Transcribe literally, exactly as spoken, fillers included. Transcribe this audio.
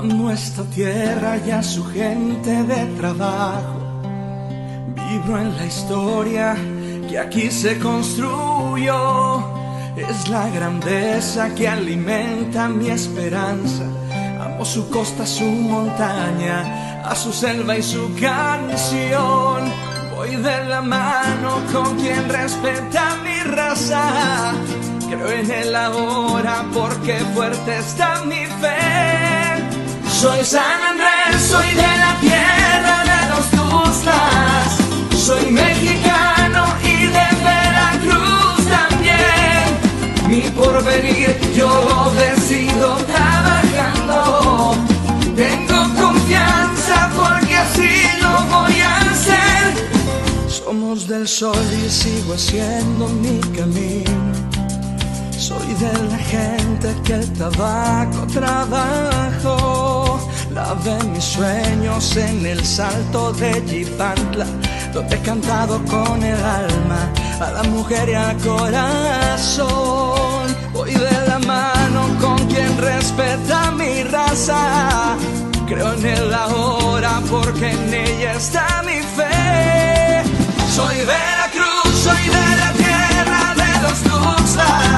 Amo esta tierra y a su gente de trabajo. Vibro en la historia que aquí se construyó. Es la grandeza que alimenta mi esperanza. Amo su costa, su montaña, a su selva y su canción. Voy de la mano con quien respeta mi raza. Creo en el ahora porque fuerte está mi fe. Soy San Andrés, soy de la tierra de los Tuxtlas. Soy mexicano y de Veracruz también. Mi porvenir yo lo decido trabajando. Tengo confianza porque así lo voy a hacer. Somos del sol y sigo haciendo mi camino. Soy de la gente que el tabaco trabajó. Lavé mis sueños en el salto de Yipantla, donde he cantado con el alma a la mujer y al corazón. Voy de la mano con quien respeta mi raza. Creo en el ahora porque en ella está mi fe. Soy Veracruz, soy de la tierra de los Tuxtlas.